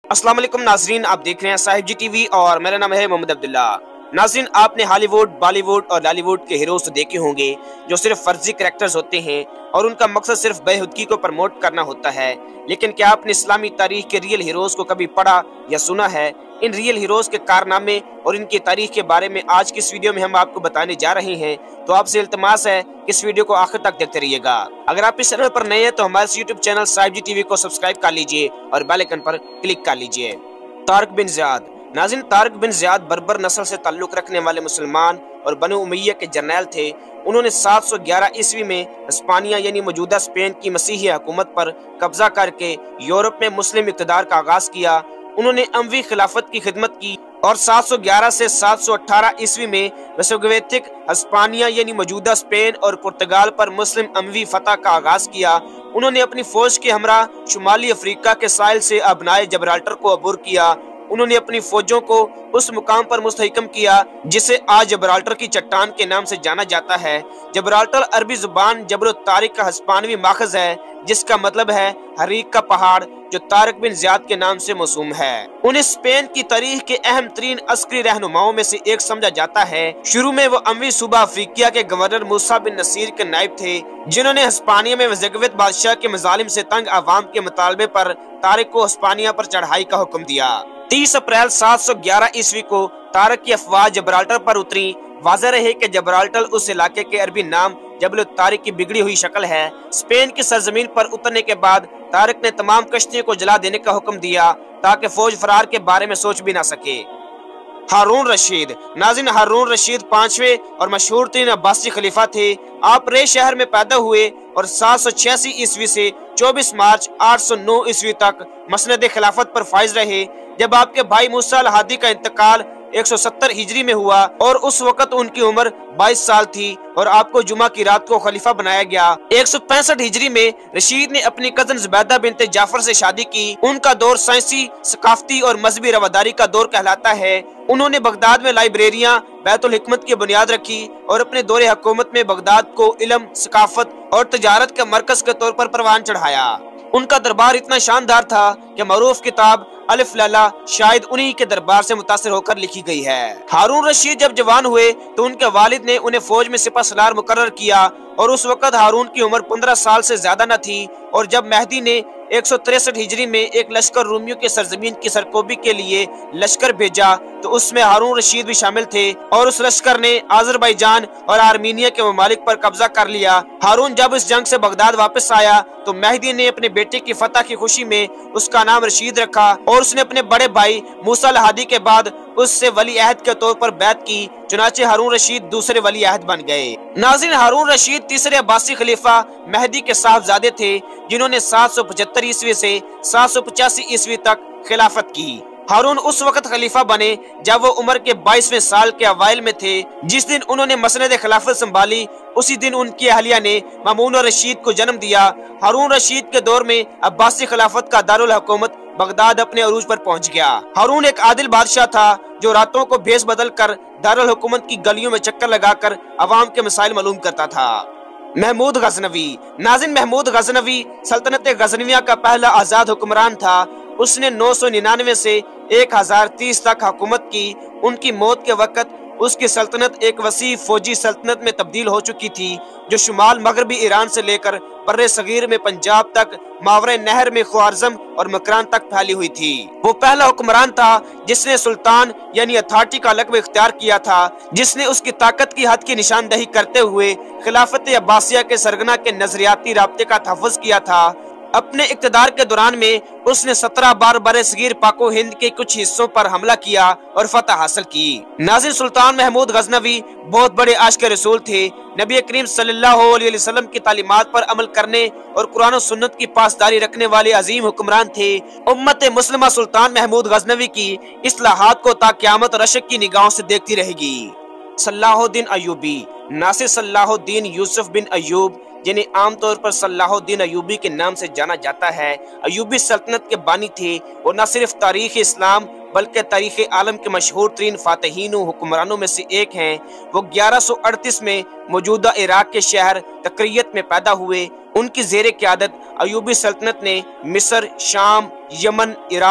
अस्सलाम वालेकुम नाजरीन, आप देख रहे हैं साहिब जी टीवी और मेरा नाम है मोहम्मद अब्दुल्ला। नाजरीन, आपने हॉलीवुड, बॉलीवुड और लॉलीवुड के हीरोज तो देखे होंगे जो सिर्फ फर्जी कैरेक्टर्स होते हैं और उनका मकसद सिर्फ बेहुदगी को प्रमोट करना होता है। लेकिन क्या आपने इस्लामी तारीख के रियल हीरोज को कभी पढ़ा या सुना है? इन रियल हीरोज के कारनामे और इनकी तारीख के बारे में आज की इस वीडियो में हम आपको बताने जा रहे हैं। तो आपसे इल्तमास है कि इस वीडियो को आखिर तक देखते रहिएगा। अगर आप इस चैनल पर नए हैं तो हमारे YouTube channel Sahib ji TV को सब्सक्राइब कर लीजिए और बेल आइकन पर क्लिक कर लीजिए। Tariq bin Ziyad. नाज़रीन, तारिक बिन ज़ियाद बर्बर नस्ल से ताल्लुक रखने वाले मुसलमान और बनु उमैया के जर्नैल थे। उन्होंने 711 ईस्वी में हिस्पानिया यानी मौजूदा स्पेन की मसीही हुकूमत पर कब्जा करके यूरोप में मुस्लिम इक़्तिदार का आगाज किया। उन्होंने अमवी खिलाफत की खिदमत की और 711 से 718 ईस्वी में विश्वविथिक हिस्पानिया यानी मौजूदा स्पेन और पुर्तगाल पर मुस्लिम अमवी फतह का आगाज किया। उन्होंने अपनी फौज के हमरा शुमाली अफ्रीका के साहिल से अबनाए जबराल्टर को अबूर किया। उन्होंने अपनी फौजों को उस मुकाम पर मुस्तहकम किया जिसे आज जबराल्टर की चट्टान के नाम से जाना जाता है। जबराल्टर अरबी जुबान जबल तारिक का हिस्पानवी माखज है, जिसका मतलब है हरीक का पहाड़, जो तारिक बिन ज़ियाद के नाम से मौसूम है। उन्हें स्पेन की तारीख के अहम तरीन अस्करी रहनुमाओं में से एक समझा जाता है। शुरू में वो अमवी सूबा अफ्रीकिया के गवर्नर मूसा बिन नसीर के नायब थे, जिन्होंने हिस्पानिया में वज़गवित बादशाह के मजालिम से तंग आवाम के मुतालबे पर तारिक को हिस्पानिया पर चढ़ाई का हुक्म दिया। 30 अप्रैल 711 ईस्वी को तारिक की अफवाह जबराल्टर पर उतरी। वाज़ेह रहे कि जबराल्टर उस इलाके के अरबी नाम जबल तारिक की बिगड़ी हुई शक्ल है। स्पेन की सरजमीन पर उतरने के बाद तारिक ने तमाम कश्तियों को जला देने का हुक्म दिया ताकि फौज फरार के बारे में सोच भी ना सके। हारून रशीद। नाज़रीन, हारून रशीद 5वें और मशहूर तीन अब्बासी खलीफा थे। आप रे शहर में पैदा हुए और 786 ईस्वी से 24 मार्च 809 ईस्वी तक मसनद खिलाफत पर फाइज रहे। जब आपके भाई मूसा अल हादी का इंतकाल 170 हिजरी में हुआ और उस वक्त उनकी उम्र 22 साल थी और आपको जुमा की रात को खलीफा बनाया गया। 165 हिजरी में रशीद ने अपनी कजन जुबैदा बिनते जाफर से शादी की। उनका दौर साइंसी, सकाफती और मजहबी रवादारी का दौर कहलाता है। उन्होंने बगदाद में लाइब्रेरियां, बैतुल हिकमत की बुनियाद रखी और अपने दौरे हुकूमत में बगदाद को इल्म, सकाफत और तजारत के मरकज के तौर पर परवान चढ़ाया। उनका दरबार इतना शानदार था कि मरूफ किताब अलिफ लैला शायद उन्हीं के दरबार से मुतासिर होकर लिखी गई है। हारून रशीद जब जवान हुए तो उनके वालिद ने उन्हें फौज में सिपह सलार मुकर्रर किया और उस वक्त हारून की उम्र 15 साल से ज्यादा न थी। और जब मेहदी ने 163 हिजरी में एक लश्कर रोमियो के सरजमीन की सरकोबी के लिए लश्कर भेजा तो उसमें हारून रशीद भी शामिल थे और उस लश्कर ने अजरबैजान और आर्मीनिया के ममालिक पर कब्जा कर लिया। हारून जब इस जंग से बगदाद वापस आया तो मेहदी ने अपने बेटे की फतह की खुशी में उसका नाम रशीद रखा और उसने अपने बड़े भाई मूसा अल हादी के बाद उससे वली अहद के तौर पर बैत की। चुनाचे हारून रशीद दूसरे वली अहद बन गए। नाज़रीन, हारून रशीद तीसरे अब्बासी खलीफा मेहदी के साहबजादे थे, जिन्होंने 775 ईस्वी से 785 ईस्वी तक खिलाफत की। हारून उस वक्त खलीफा बने जब वो उम्र के 22वें साल के अवाइल में थे। जिस दिन उन्होंने मसनद खिलाफत संभाली उसी दिन उनकी अहलिया ने मामून रशीद को जन्म दिया। हारून रशीद के दौर में अब्बासी खिलाफत का दारुल हुकूमत बगदाद अपने अरूज पर पहुंच गया। हारून एक आदिल बादशाह था जो रातों को भेस बदल कर दारुल हुकूमत की गलियों में चक्कर लगाकर अवाम के मसाइल मालूम करता था। महमूद गजनवी। नाज़रीन, महमूद गजनवी सल्तनत गजनविया का पहला आजाद हुक्मरान था। उसने 999 से 1030 तक हुकूमत की। उनकी मौत के वक्त उसकी सल्तनत एक वसी फौजी सल्तनत में तब्दील हो चुकी थी, जो शुमाल मगरबी ईरान से लेकर बर्रे सगीर में पंजाब तक, मावरे नहर में ख्वारज़म और मकरान तक फैली हुई थी। वो पहला हुक्मरान था जिसने सुल्तान यानी अथॉरिटी का लक़्ब इख्तियार किया था, जिसने उसकी ताकत की हद की निशानदही करते हुए खिलाफत अब्बासिया के सरगना के नजरियाती राब्ते का तहफ़्फ़ुज़ किया था। अपने इक़्तिदार के दौरान में उसने 17 बार बरे-सगीर पाको हिंद के कुछ हिस्सों पर हमला किया और फतह हासिल की। नाज़रीन, सुल्तान महमूद गजनवी बहुत बड़े आशिक़ रसूल थे। नबी करीम सल्लल्लाहु अलैहि वसल्लम की तालीमात पर अमल करने और कुरान और सुन्नत की पासदारी रखने वाले अजीम हुक्मरान थे। उम्मत मुस्लिमा सुल्तान महमूद गजनवी की इस्लाहात को ता क़यामत रशक की निगाहों से देखती रहेगी। Salahuddin Ayyubi. Nasir Salahuddin Yusuf bin Ayyub, जिन्हें आमतौर पर सलाहुद्दीन अय्यूबी के नाम से जाना जाता है, अय्यूबी सल्तनत के बानी थे और न सिर्फ तारीख इस्लाम बल्कि तारीख आलम के मशहूर तरीन फातहीन हुक्मरानों में से एक हैं। वो 1138 में मौजूदा इराक के शहर तकरियत में पैदा हुए। उनकी ज़ेर क़यादत अय्यूबी सल्तनत ने मिस्र, शाम, यमन, इराक,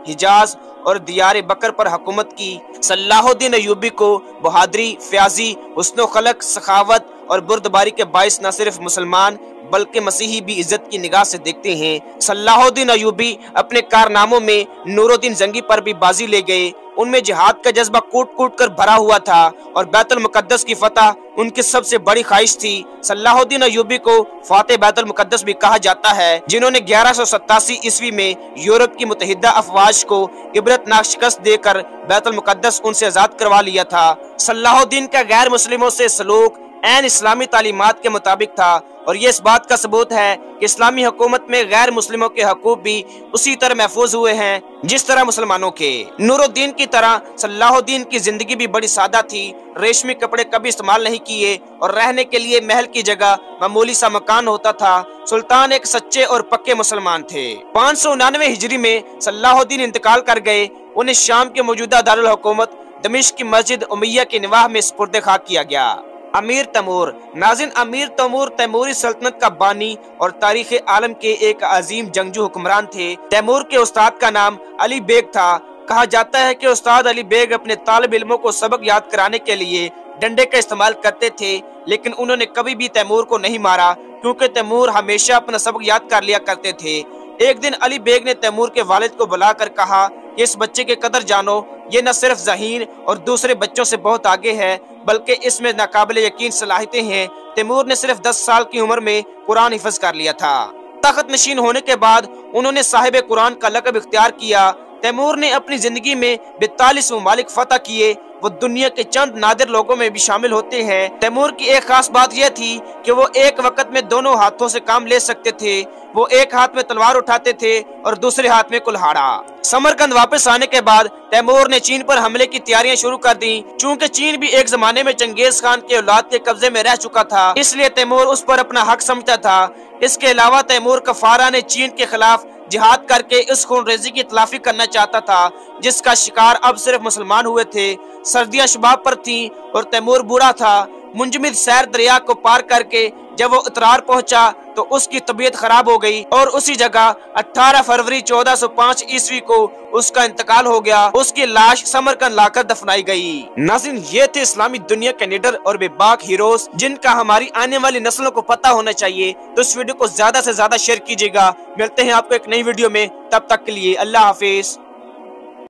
हिजाज और दियार बकर पर हुकूमत की। सलाहुद्दीन अय्यूबी को बहादुरी, फ्याजी, हुस्न खलक, सखावत और बुर्दबारी के बाइस न सिर्फ मुसलमान बल्कि मसीही भी इज्जत की निगाह से देखते हैं। सलाहुद्दीन अय्यूबी अपने कारनामों में नूरुद्दीन जंगी पर भी बाजी ले गए। उनमें जिहाद का जज्बा कूट कूट कर भरा हुआ था और बैतुल मुकद्दस की फतह उनकी सबसे बड़ी ख्वाहिश थी। सलाहुद्दीन अय्यूबी को फाते बैतुल मुकद्दस भी कहा जाता है, जिन्होंने 1187 ईस्वी में यूरोप की मुतहिदा अफवाज को इबरतनाक शिकस्त देकर बैतुल मुकद्दस उनसे आजाद करवा लिया था। सलाहुद्दीन का गैर मुस्लिमों से सलूक ऐन इस्लामी तालीमात के मुताबिक था और ये इस बात का सबूत है कि इस्लामी हुकूमत में गैर मुस्लिमों के हकूक भी उसी तरह महफूज हुए हैं जिस तरह मुसलमानों के। नूरुद्दीन की तरह सलाहुद्दीन की जिंदगी भी बड़ी सादा थी। रेशमी कपड़े कभी इस्तेमाल नहीं किए और रहने के लिए महल की जगह मामूली सा मकान होता था। सुल्तान एक सच्चे और पक्के मुसलमान थे। 599 हिजरी में सलाहुद्दीन इंतकाल कर गए। उन्हें शाम के मौजूदा दारुल हुकूमत दमिश्क की मस्जिद उमैया की निवाह में सुपुर्द खाक किया गया। अमीर तैमूर। नाज़रीन, अमीर तैमूर तैमूरी सल्तनत का बानी और तारीख आलम के एक अजीम जंगजू हुक्मरान थे। तैमूर के उस्ताद का नाम अली बेग था। कहा जाता है कि उस्ताद अली बेग अपने तालिब इल्मों को सबक याद कराने के लिए डंडे का इस्तेमाल करते थे, लेकिन उन्होंने कभी भी तैमूर को नहीं मारा क्योंकि तैमूर हमेशा अपना सबक याद कर लिया करते थे। एक दिन अली बेग ने तैमूर के वालिद को बुलाकर कहा कि इस बच्चे के कदर जानो, ये न सिर्फ ज़हीन और दूसरे बच्चों से बहुत आगे है बल्कि इसमें नाकाबिल यकीन सलाहियतें हैं। तैमूर ने सिर्फ 10 साल की उम्र में कुरान हिफ्ज कर लिया था। तख्त नशीन होने के बाद उन्होंने साहिब कुरान का लक़ब इख्तियार किया। तैमूर ने अपनी जिंदगी में 42 ममालिक फतह किए। वो दुनिया के चंद नादिर लोगों में भी शामिल होते हैं। तैमूर की एक खास बात यह थी कि वो एक वक्त में दोनों हाथों से काम ले सकते थे। वो एक हाथ में तलवार उठाते थे और दूसरे हाथ में कुल्हाड़ा। समरकंद वापस आने के बाद तैमूर ने चीन पर हमले की तैयारियां शुरू कर दी। चूंकि चीन भी एक जमाने में चंगेज खान के औलाद के कब्जे में रह चुका था, इसलिए तैमूर उस पर अपना हक समझता था। इसके अलावा तैमूर कफारा ने चीन के खिलाफ जिहाद करके इस खूनरेजी की तलाफी करना चाहता था जिसका शिकार अब सिर्फ मुसलमान हुए थे। सर्दियां शबाब पर थीं और तैमूर बूढ़ा था। मुंजमिद सैर दरिया को पार करके जब वो उतरार पहुंचा तो उसकी तबीयत खराब हो गई और उसी जगह 18 फरवरी 1405 ईस्वी को उसका इंतकाल हो गया। उसकी लाश समरकंद लाकर दफनाई गई। नाज़रीन, ये थे इस्लामी दुनिया के निडर और बेबाक हीरोज जिनका हमारी आने वाली नस्लों को पता होना चाहिए। तो इस वीडियो को ज्यादा से ज्यादा शेयर कीजिएगा। मिलते हैं आपको एक नई वीडियो में, तब तक के लिए अल्लाह हाफिज।